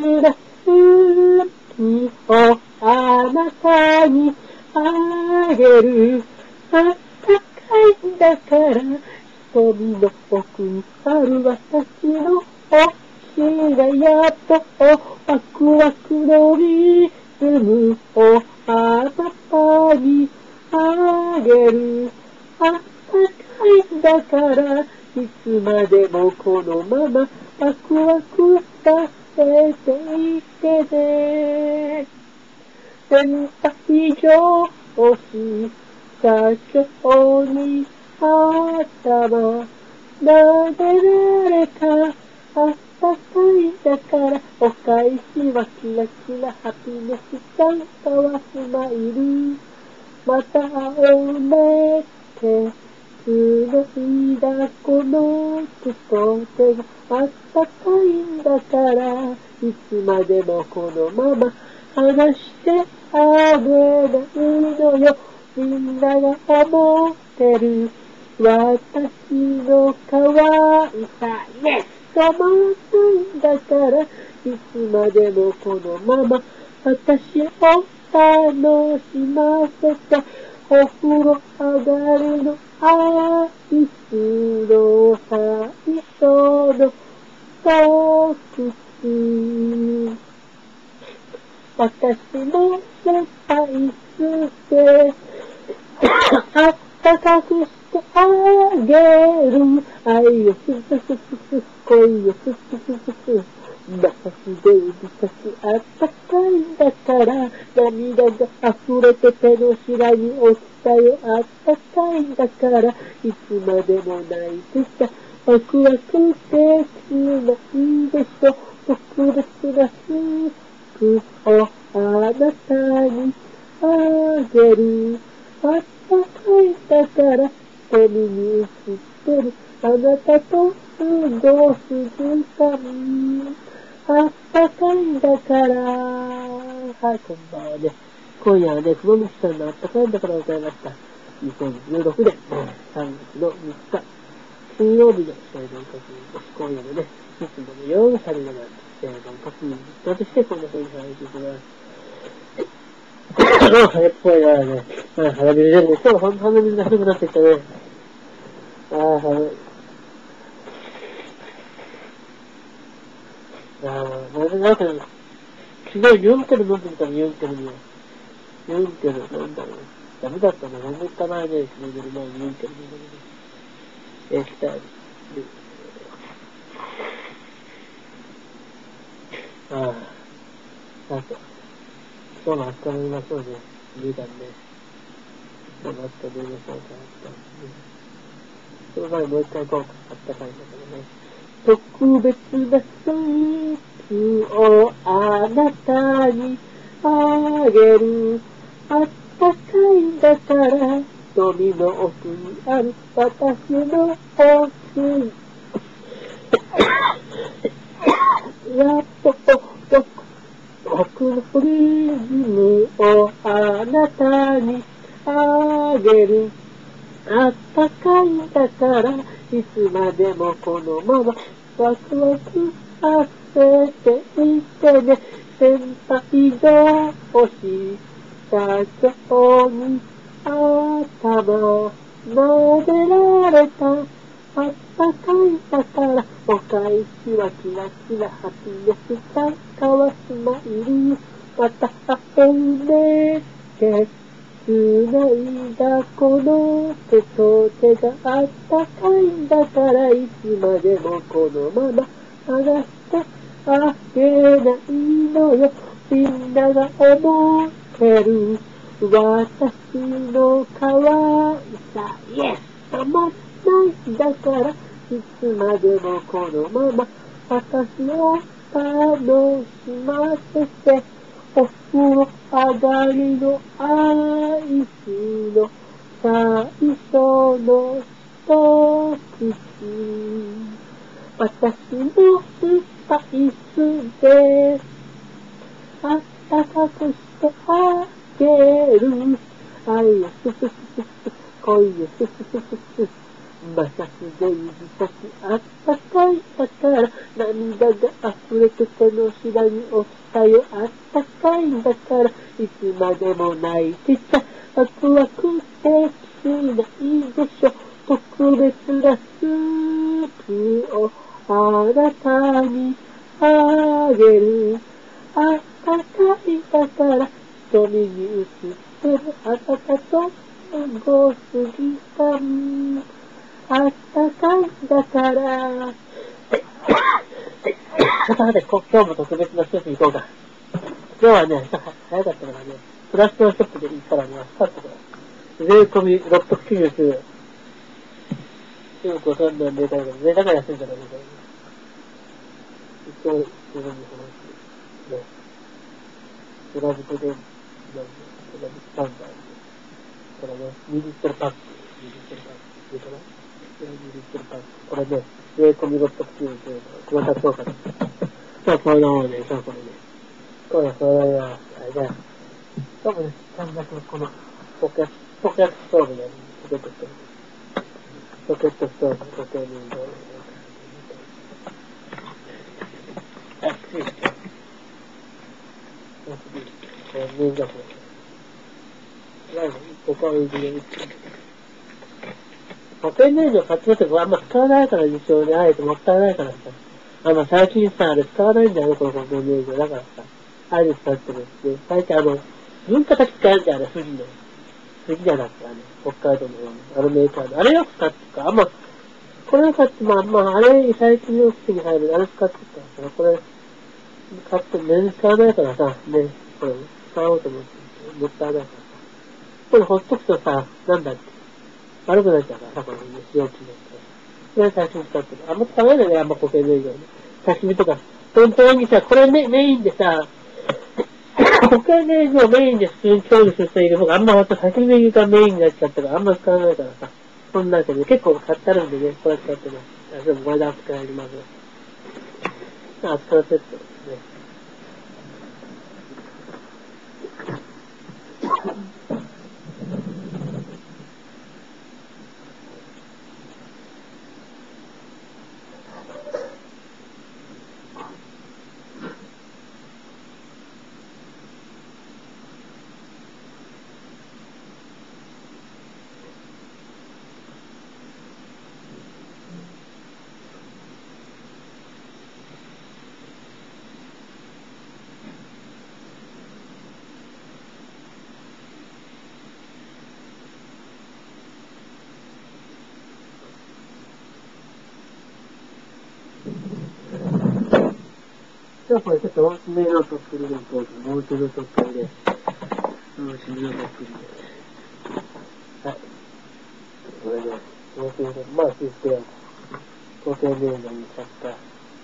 なスープをあなたにあげる。あったかいんだから、瞳の奥にある私の星がやっとワクワクのリズムをあなたにあげる。あったかいんだから、いつまでもこのままワクワクさせていてね。先輩上司社長に頭撫でられた。あったかいんだからお返しはキラキラハピネスサンタはスマイル。また会おうねって繋いだこの手と手があったかいんだからいつまでもこのまま離してあげないのよ。みんなが思ってる私の可愛さ、イエス止まらないんだから、いつまでもこのまま私を楽しませて、お風呂上がりのアイスの最初の一口。私も先輩すてあったかくしてあげる。愛をすすすすす、恋をすすすすす。まさしで指差しあったかいんだから、涙が溢れて手のひらに落ちたよ。あったかいんだから、いつまでも泣いてさ、ワクワクできないでしょ。特別なスープをあなたにあげる。あったかいんだから、瞳に映ってるあなたと過ごす時間。あったかいんだから。はい、こんばんはね。今夜はね、くもみきさんのあったかいんだから歌いました。2016年3月の3日、金曜日の聖丼確認です。今夜もね、いつものようにされながら聖丼確認としてこんな風に話していきます。早っぽいなね。鼻水出るね。今日ほんと鼻水がひどくなってきたね。なんか、昨日ユンケル飲んでみたの、ユンケルには。ユンケル、なんだろう。ダメだったの、飲んでた前ね、昨日寝る前にユンケル飲んでみた。来た。なんか、今日も明日飲みましょうね。冬だね。今日も明日飲みましょうか、その前にもう一回行こうか。あったかいんだけどね。特別なスープをあなたにあげる。あったかいんだから、瞳の奥にある私の星。やっと僕のリズムをあなたにあげる。あったかいんだから、いつまでもこのままワクワクさせていてね。先輩上司社長に頭撫でられた。あったかいんだから、お返しはキラキラハピネスサンタはスマイル。また会うねって繋いだこの手と手があったかいんだから、いつまでもこのまま離してあげないのよ。みんなが思ってる私の可愛さ、イエス止まらないんだから、いつまでもこのまま私を楽しませて、お風呂上がりのアイスの最初の一口。私もスパイスであったかくしてあげる。愛をすすすすす、恋をすすすすす。 まさすで指先あったかいだから涙が溢れて手のひらに落ちたよ。あったかいんだからいつまでも泣いてちゃワクワクできないでしょ。特別なスープをあなたにあげる。あったかいだから瞳に映ってるあなたと過ごす時間あったかいだからさて、今日も特別な施設に行こうか。今日はね、早かったからね、プラスのショップで行ったらね、安かったから。税込み699。中国わかんないんで、だから安いんじゃないかな。一応、自分に話して、ね。プラズコで、プラズスタンダード。これね、2リットルパック。2リットルパック。いいかな ?2 リットルパック。これね、税込み699。これ高そうかな。さあ、これの方ね、さあ、これね。これ、それは、じゃあ、多分ね、短冊のこの、ポケットストーブね、ポケットストーブ。ポケットストーブ、ポケットストーブ。あ、ついて。これ、面倒くない。ここは入れる。保険燃料買ってるけど、あんま使わないから一応ね、あえてもったいないからさ。最近さ、あれ使わないんだよね、この保険燃料。だからさ、あれ使ってるって。最近文化的使えるじゃん、富士の。富士じゃなくて、北海道のメーカーの。あれよく使ってるから、これを買って、あれ、最近の口に入る、あれ使ってるからさ、これ、買って全然使わないからさ、ね、これ、使おうと思って、もったいないからさ。これほっとくとさ、なんだっけ、悪くなっちゃうからさ、これ、使用期限って。それ最初に使ってる。あんま使わないのね、保険燃料ね。刺身とか。本当にさ、これメインでさ、保険燃料メインで普通に調理する人いる方があんま刺身がメインになっちゃったからあんま使わないからさ。そんなんけど、結構買ってあるんでね、これ使ってます。でもこれで扱います。扱うセットですね。じゃあこれちょっと大きめのとっくりでいこうと。大きめのとっくりで。大きめのとっくりで。はい。これで、大きめの、システム。固定メールにしちゃった。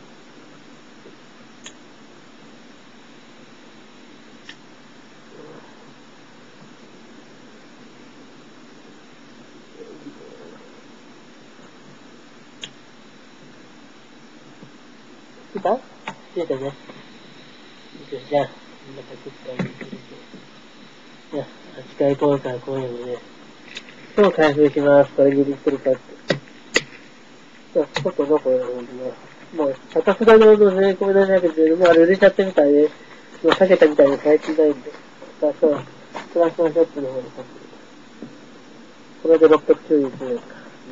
来た来てね。じゃあ、また食ったりすると。じゃあ、8回今回公演をね、今日開封します。これ2リットルパック。じゃあ、外のこれを置きます。もう、高札の税込みなんだけど、もうあれ売れちゃってみたいで、もう避けたみたいで買えてないんで。さあ、そう、プラスのショップの方に買って。これで691円か。2リットル。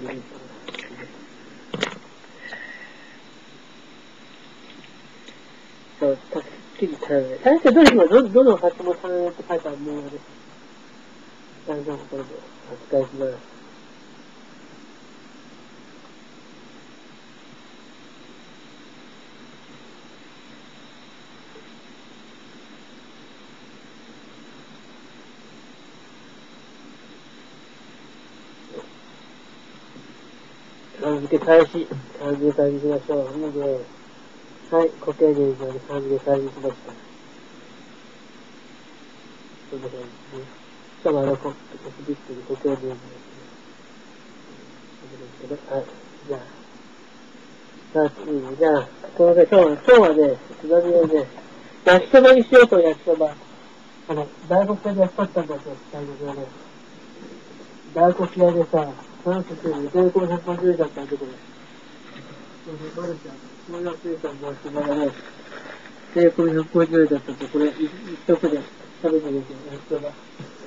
そう、たっきり頼む。最初どの発も頼むって書いてあるものです。大丈夫、これでお使いします。番付開始。漢字で開示しましょう。いいね。はい、固形現象で漢字で開示しました。こんな感じですね。しかもコスビットで固形現象ですね。はい。じゃあ。さあ、いいね。じゃあ、これで今日はね、つまみをね、焼きそばにしようと焼きそば。大黒屋でやっとったんだよ、大黒屋で。大黒屋でさ、 3つで、大根150円だったらどこです。マルちゃん、これがついたらもう暇がない。大根150円だったと、これ、一食で食べてですよ、焼きそば。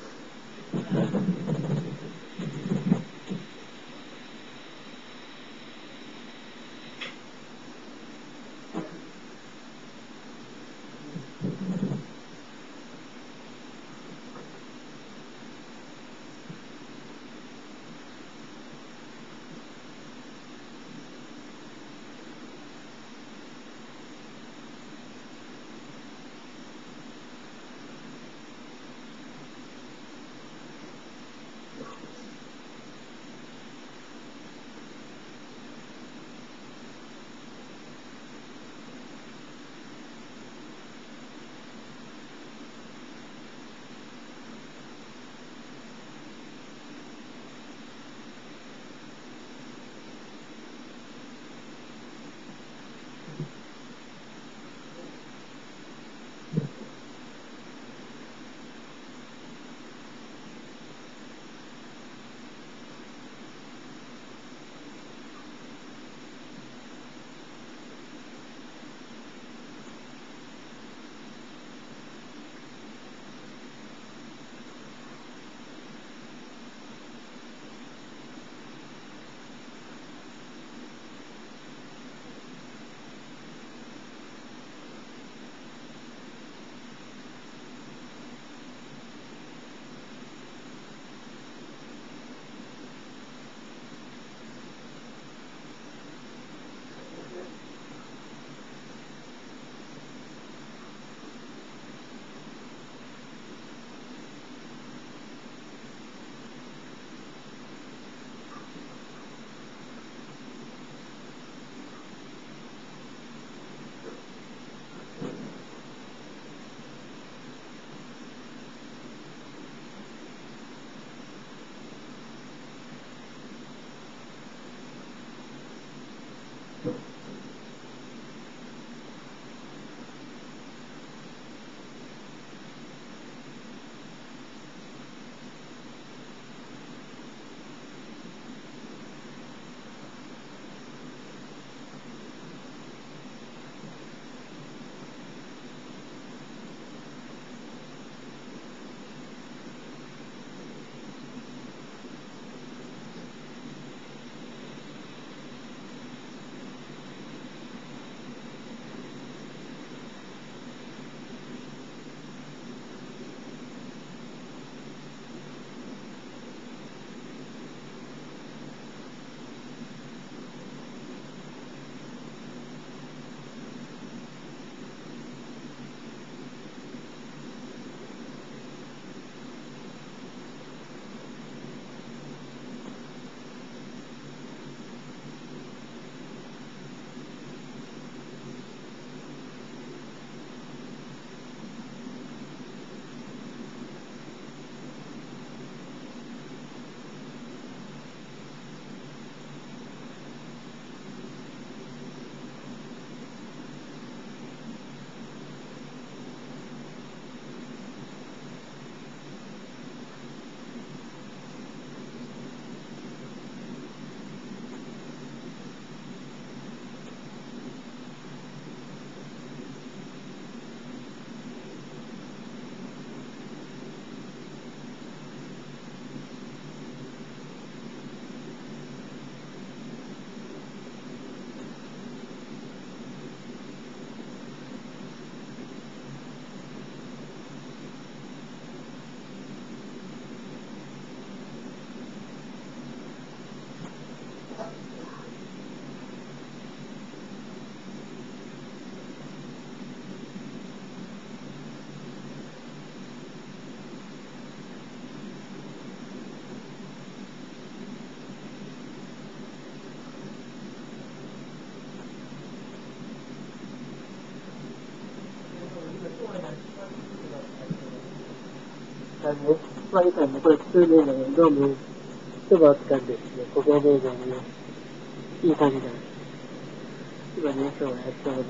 まあ、いいかね、これ普通ね、どうも、一晩使うんですね、ここね、いい感じだ。今ね、今日はやったので、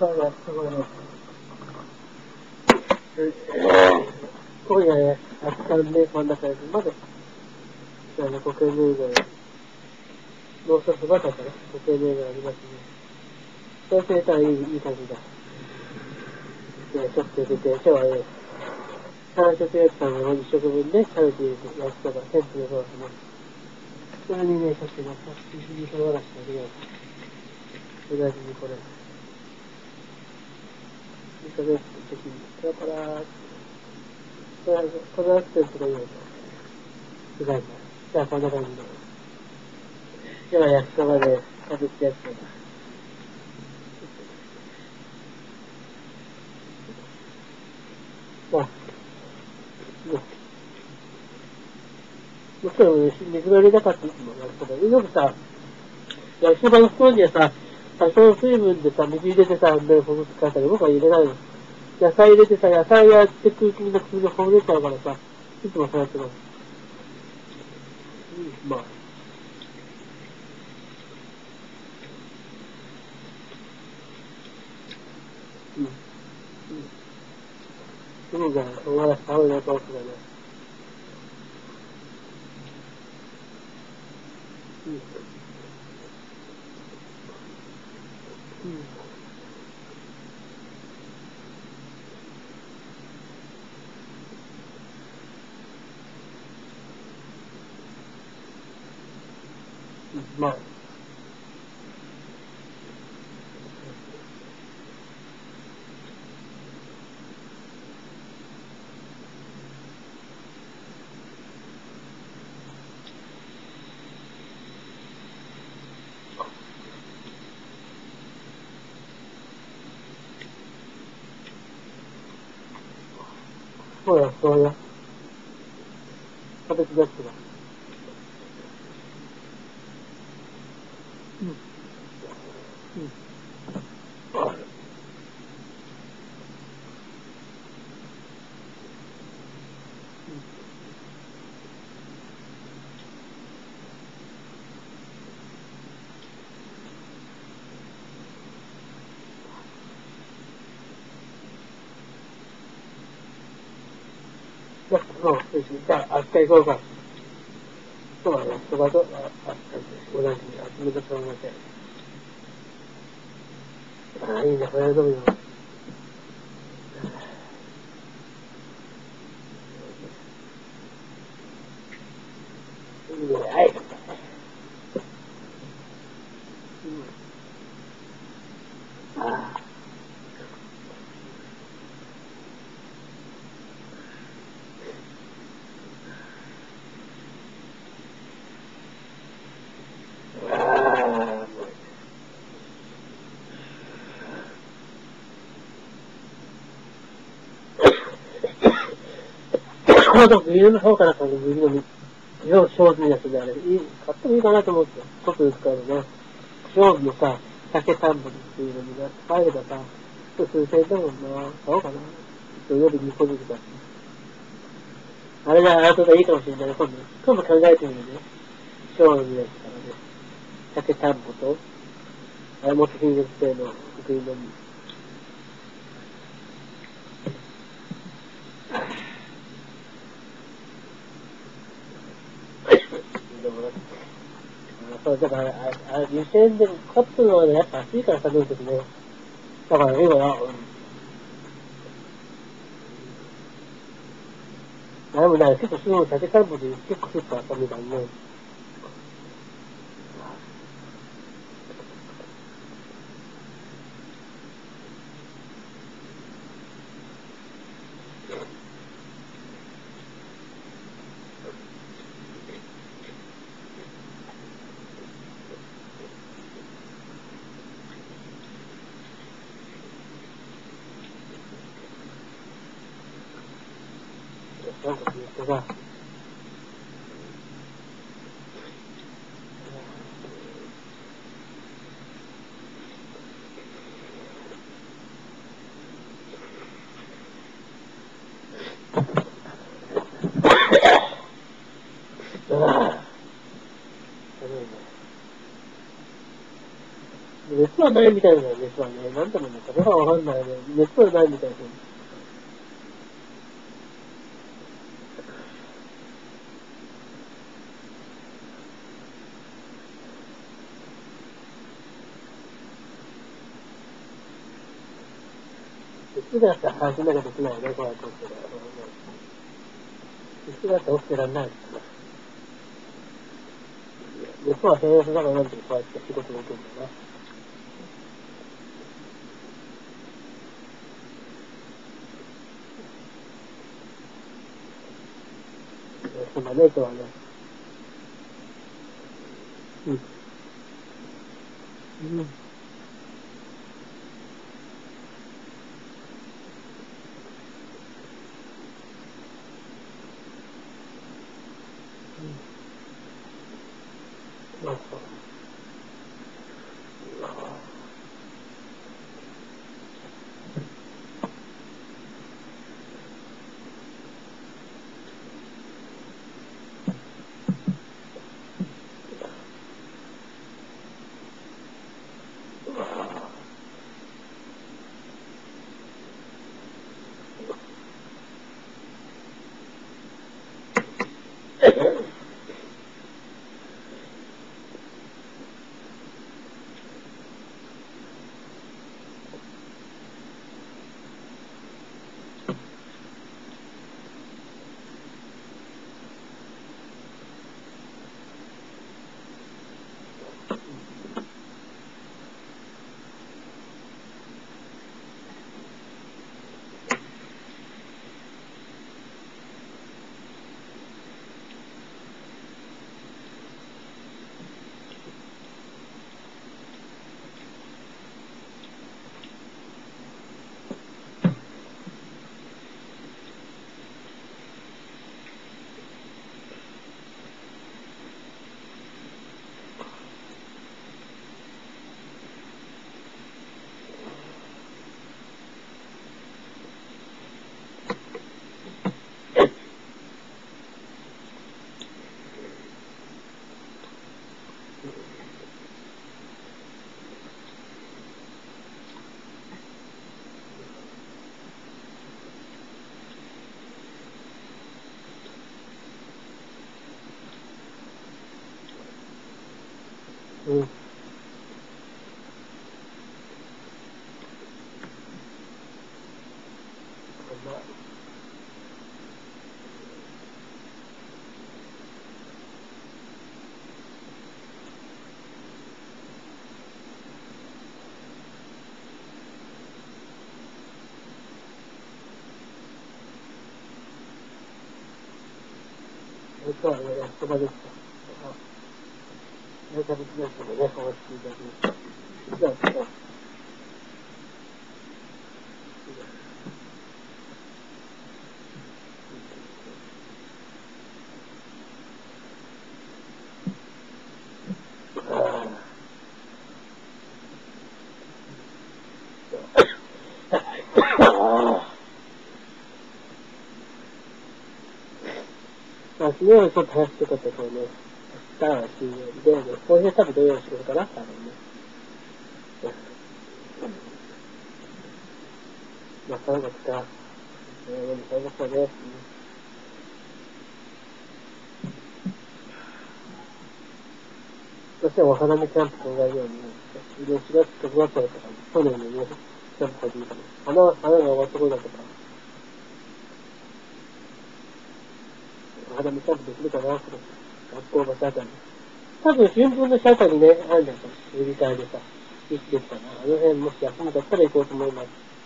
すごいね。今夜ね、扱うね、真ん中で、まだ、固形銘柄、もう一つまたから、固形銘柄ありますね。そうすれたらいい感じだ。ちょっと出て、今日はね、3食焼きさんの1食分で、食べている焼きそば、天ぷらそうですね。それにね、ちょっとね、一味唐辛子だけど、うなじにこれ。味噌ベースの時に、パラパラーって、このアクセントがいいのと、うまいから。じゃあ、こんな感じで。では、焼きそばで、食べて焼きそば。まあ、もちろん、水が入れなかったもん焼きそば。よくさ、焼きそばの袋にはさ、多少水分でさ、水入れてさ、ほぐすからさ、僕は入れないの。野菜入れてさ、野菜やって空気の薬でほぐれちゃうからさ、いつもそうやってます。まあ。いいじゃん。お前ら寒いな、トークだね。まあ。そうや、そうや。食べてだってだ。そうですね。じゃあ、明日行こうか。そうだね。そばと、同じ、集めたと思って。ああ、いいね。これ飲むよ。いいね。はい。ああ。このとビールの方からビールの上手なやつであれ、買ってもいいかなと思って。ちょっと使うのね。上手のさ、酒3本っていうのに入ればさ、数千円だもんな。買おうかな。夜2個ずつか。あれだ、あれとかいいかもしれない。今度考えてみるね。上手のやつからね。酒3本と、あれもっと品質性の福井のみ。そう、だから、2000円でカップのはね、やっぱ熱いから食べるときね。だから今は、でもね、結構すぐ酒散歩で結構スーパーあったみたいね。なんか言ってさ、熱ははないみたいな熱はね、なんともね、それはわかんないね。熱はないみたいです。熱だったら感じなきゃできないよね、こうやって起きてる。熱だったら起きてらんないですから。熱は平熱だからなんてこうやって仕事できるんだよね。そんなね、今日はね。うん。うん。まあそう。うん。今日はね、焼きそばでした。めちゃくちゃですけどね、おいしいですね。じゃあ、昨日はちょっと早くてよかったからね、明日は金曜日で、こういう多分土曜日仕事かな、多分ね。まあ、3月か。3月だね。どうしてもお花見キャンプ考えるように、4月、6月だったから、去年のね、キャンプ始めたの。花が終わった頃だったから、お花見キャンプできるかな、と学校のシャーターに。多分、新聞のシャーターにね、あるんだよ、売り替えでさ、いつですかな。あの辺もし休みだったら行こうと思います。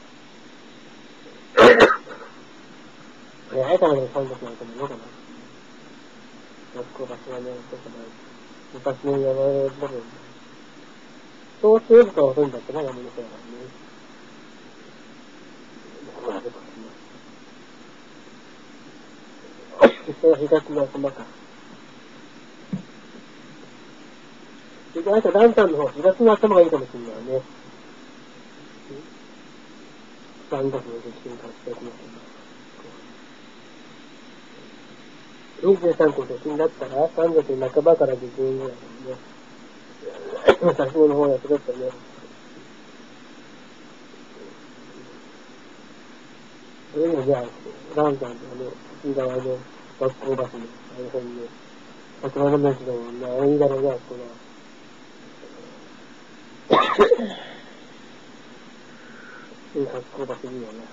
早いからね、3月なんかもいいのかな。学校場所はね、ちょっとね、昔の山の部分。そうすると遅いんだってな、山の人だからね。まあ、でもね。それは東の頭か。あとランタンの方、東の頭がいいかもしれないね。3月の出勤からしておきます。23個出勤だったら、3月半ばから下旬ぐらいだよね。先の方だとちょっとね、 それもじゃあ、ランさんと内側の学校バスの、辺の、桜の町だもんな、いいだろうな、この、学校バスいいよね。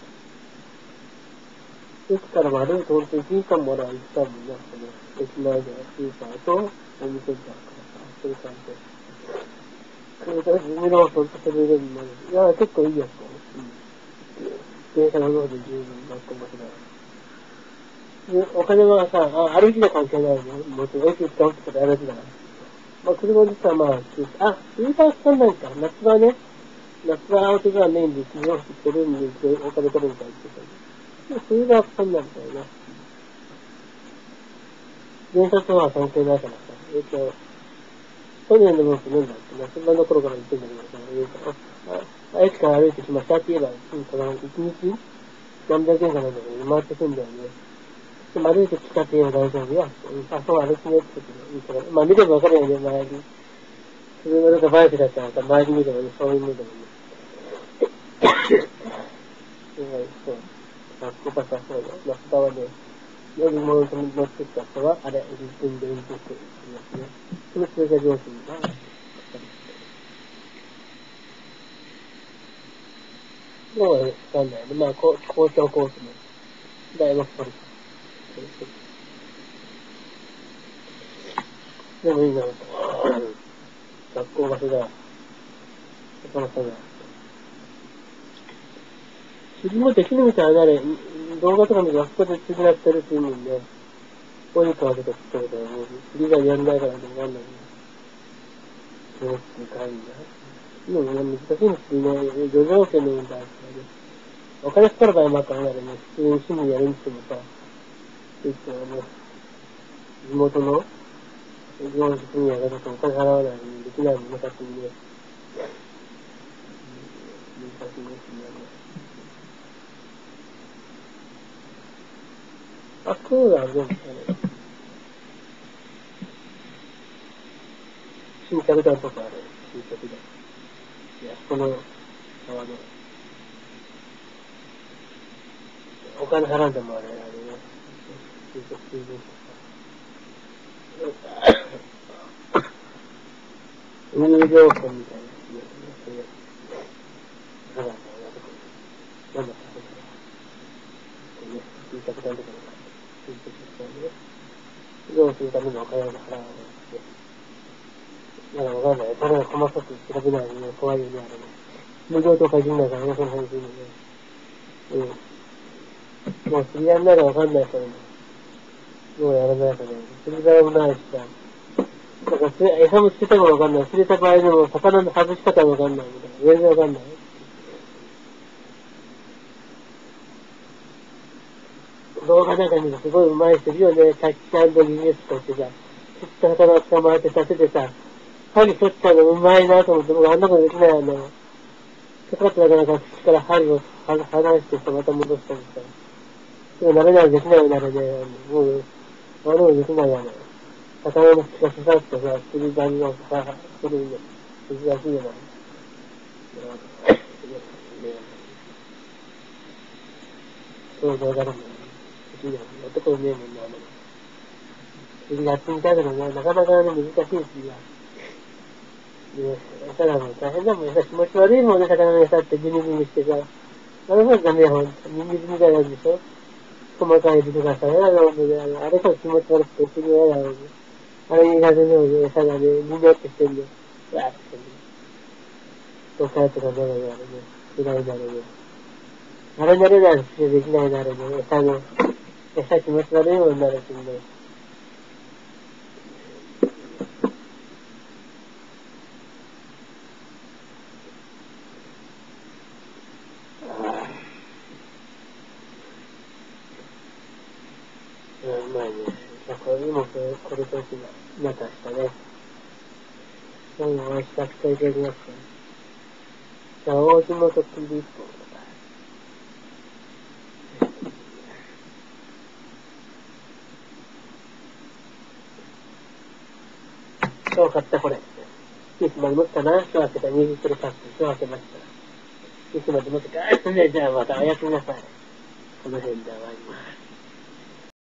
駅から歩いて本当に1時間もらう行ったもんね、駅前でスーパーとお店があるからさ、それからで。それから自分のほんとそれでもね、いや、結構いいやつだね。電車の上で十分学校バスだ。で、お金はさ、歩きで関係ないね。もちろん駅行ったってことやるやつだから。まあ、車でさ、まあ、スーパー使わないか。夏はね、夏は青手がメインで企業してるんで、お金取るみたいって言ってた。冬がそんなんだよね。電車とは関係ないからさ、去年の僕なんだっけな、そんなところから言ってんだけどさ、駅から歩いてきましたって言えば、一日何百円かなんだけど、回ってくんだよね。でも歩いてきたって言えば大丈夫よ。そう歩きねって言ってまあ見ればわかるよね、周り。車とかバイクだったらさ、周り見ればね、そういうのでもね。そう。学校バスはそうだよ。夏場はね、乗り物に乗ってきた人は、あれ、自分で運転していますね。その通過料金が、もうわかんないね。まあ、公共交通の代もかかる。でもいいなと。学校場所だ。なかなかね。釣りもできるみたいなね、動画とか見てあそこで釣りやってるっていうのにね、こういう顔で釣ってるから、もう釣りがやんないからね、わかんないね。そうっていう感じだ。でもね、難しいんですよね。漁業権の問題ですからね。お金かかる場合もあるからね、普通に趣味やるにしてもさ、地元の業者組合がちょっとお金払わないのにできないもんね、勝手にね。難しいですね。そうだ、でもね、新着団とかある、新着団。いや、この、お金払うんでもあれ、新着新聞とか。有料券みたいなやつね、それ、払うんだよね、なんだったかな。新着団とか新着団で、どうするためにお金を払わないって。なんかわかんない。それは細かく調べないとね、怖いよね、あれね。無料とか言うんだからね、その話にね。もう釣りやんないかわかんないからね。もうやらないからね。釣り代もないしさ。なんか餌もつけたかわかんない。釣れた場合でも魚の外し方もわかんないみたいな。全然わかんない。動画なんか見るとすごい上手い人いるよね。タッチ&リネスとってさ、釣った魚を捕まえてさせてさ、針取ったのうまいなと思って、僕あんなことできないよね。かかったらなんか口から針を離してさ、また戻したりさ。でも慣れないできないようになるね。もう、あれもできないよね。魚の口が刺さってさ、釣り針をさ、するんで、難しいよな。そうだからね。できない。やったことねえもんな、釣りやってみたいけどね、なかなかね、難しい釣りが。で、餌がもう大変だもん、餌気持ち悪いもんね、魚の餌ってビニビニしてさ。あれもダメや、ほんと。ミミズみたいなんでしょ、細かいビルがさ、やだろ、あれから気持ち悪くて、釣りはやだろ、あれ苦手なので、餌がね、みんなってしてんで、うわーってね。どかやとかなるのあれね、嫌いなのね。あれ慣れないとできないなるね、餌気持ち悪いもんなるしね。まあね、これもこれときまたしたね。どうもお会いしたくていただきました。じゃあ、大島と釣り一本。今日買ったこれ。いつまで持ったな。今日開けた20キロパック。今日開けました。いつまで持ってか。じゃあまたおやすみなさい。 この辺で終わります。